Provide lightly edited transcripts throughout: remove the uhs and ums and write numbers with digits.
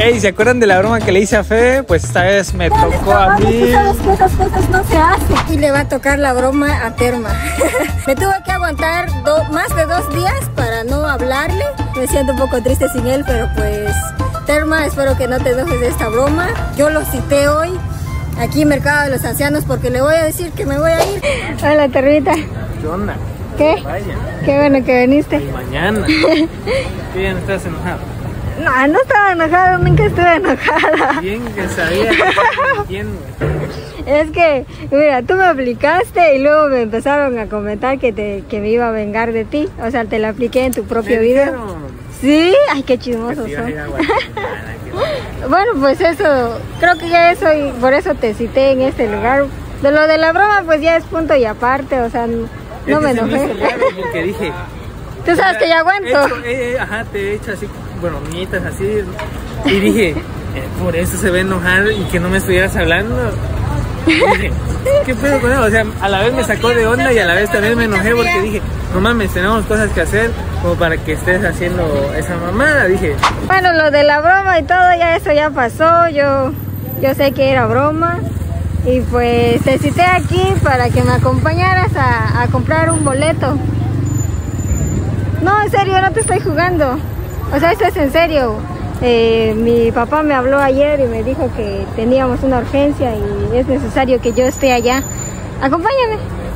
Ey, ¿se acuerdan de la broma que le hice a Fede? Pues esta vez me tocó a mí. Tú sabes que esas cosas no se hacen. Y le va a tocar la broma a Terma. Me tuve que aguantar más de 2 días para no hablarle. Me siento un poco triste sin él, pero pues... Terma, espero que no te enojes de esta broma. Yo lo cité hoy aquí en Mercado de los Ancianos porque le voy a decir que me voy a ir. Hola, Termita. ¿Qué onda? ¿Qué? Vaya. Qué bueno que viniste. Y mañana. ¿Qué bien estás enojado? No, no estaba enojada, nunca estuve enojada. Bien que sabía que estaba mintiendo. Es que, mira, tú me aplicaste y luego me empezaron a comentar que me iba a vengar de ti. O sea, te lo apliqué en tu propio video. Sí, ay, qué chismosos son. Bueno, pues eso, creo que ya eso, y por eso te cité en este lugar. De lo de la broma, pues ya es punto y aparte, o sea, no me enojé. Porque dije, tú sabes que ya aguanto. Ajá, te he hecho así, bromitas así. Y dije, por eso se va a enojar y que no me estuvieras hablando. Y dije, ¿qué pedo con él? O sea, a la vez me sacó de onda y a la vez también me enojé porque dije, no mames, tenemos cosas que hacer como para que estés haciendo esa mamada. Dije, bueno, lo de la broma y todo, ya eso ya pasó. Yo sé que era broma. Y pues te cité aquí para que me acompañaras a comprar un boleto. No, en serio, no te estoy jugando. O sea, esto es en serio. Mi papá me habló ayer y me dijo que teníamos una urgencia y es necesario que yo esté allá. Acompáñame.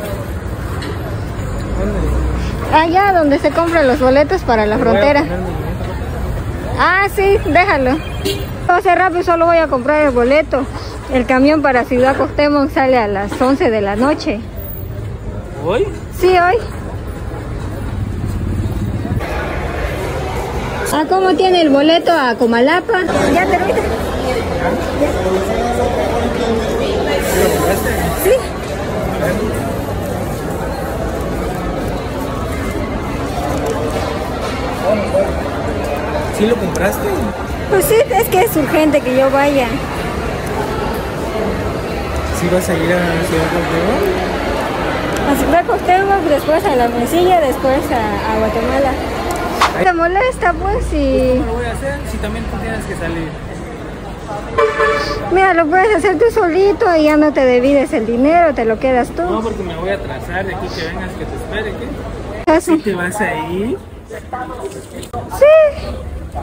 Allá donde se compran los boletos para la frontera. Ah, sí, déjalo. Va a ser rápido, solo voy a comprar el boleto. El camión para Ciudad Cuauhtémoc sale a las 11 de la noche. ¿Hoy? Sí, hoy. Ah, ¿cómo tiene el boleto a Comalapa? ¿Ya te viste? Sí. ¿Sí lo compraste? Pues sí, es que es urgente que yo vaya. ¿Sí vas a ir a Ciudad Cuauhtémoc? A Ciudad Cuauhtémoc, después a La Mesilla, después a Guatemala. ¿Te molesta pues? ¿Cómo lo voy a hacer si también tú tienes que salir? Mira, lo puedes hacer tú solito y ya no te divides el dinero, te lo quedas tú. No, porque me voy a atrasar de aquí que vengas, que te espere, ¿qué? ¿Sí te vas a ir? Sí.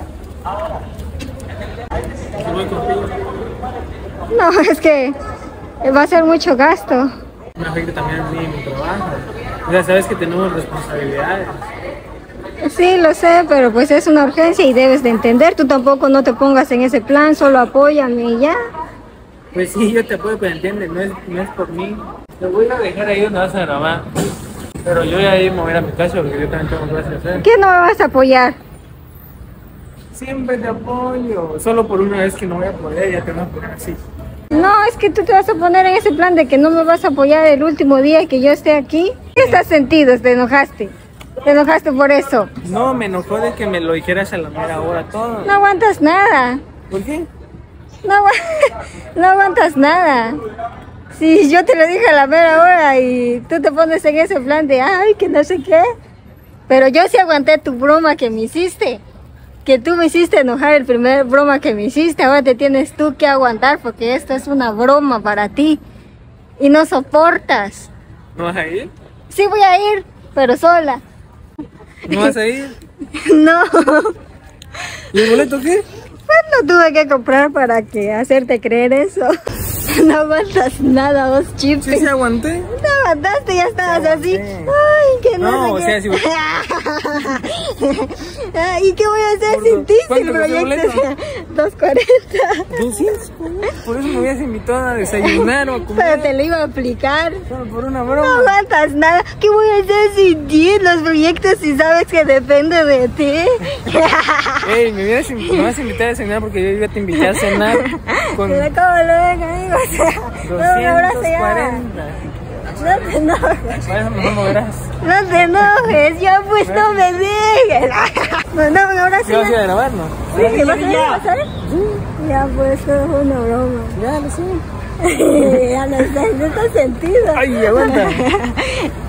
¿Te voy contigo? No, es que va a ser mucho gasto. Me afecta también a mí mi trabajo. O sea, sabes que tenemos responsabilidades. Sí, lo sé, pero pues es una urgencia y debes de entender. Tú tampoco no te pongas en ese plan, solo apóyame y ya. Pues sí, yo te apoyo, pero entiendes, no es por mí. Te voy a dejar ahí donde vas a grabar. Pero yo ya ahí me voy a mi casa porque yo también tengo cosas que hacer. ¿Qué no me vas a apoyar? Siempre te apoyo. Solo por una vez que no voy a poder, ya te vas a poner así. No, es que tú te vas a poner en ese plan de que no me vas a apoyar el último día que yo esté aquí. ¿Qué estás sentido? ¿Te enojaste? ¿Te enojaste por eso? No, me enojó de que me lo dijeras a la mera hora todo. No aguantas nada. ¿Por qué? No aguantas nada. Si yo te lo dije a la mera hora y tú te pones en ese plan de ay, que no sé qué. Pero yo sí aguanté tu broma que me hiciste. Que tú me hiciste enojar el primer broma que me hiciste. Ahora te tienes tú que aguantar porque esto es una broma para ti. Y no soportas. ¿No vas a ir? Sí voy a ir, pero sola. ¿No vas a ir? No. ¿Y el boleto qué? Pues lo tuve que comprar para que hacerte creer eso. No aguantas nada vos, Chip. Sí, aguanté. No aguantaste, ya estabas así. Ay, que no sé qué. Si... ¿Y qué voy a hacer sin ti si el proyecto es 240? 200, por eso me habías invitado a desayunar o a comer. Pero te lo iba a aplicar. Solo por una broma. No aguantas nada. ¿Qué voy a hacer sin ti en los proyectos si sabes que depende de ti? Ey, me vas a invitar a cenar porque yo iba a te invité a cenar con... Pero ¿cómo lo ven, amigos? 240. No te enojes. Vaya, mejor no verás. No te enojes, ya pues no me dejes. No, ahora sí. ¿Qué vas a ir a grabar, no? Sí, ¿qué vas a ir? ¿Vas a ver? Ya pues, todo fue una broma. Ya lo sé. Ya no está sentido. Ay, aguanta.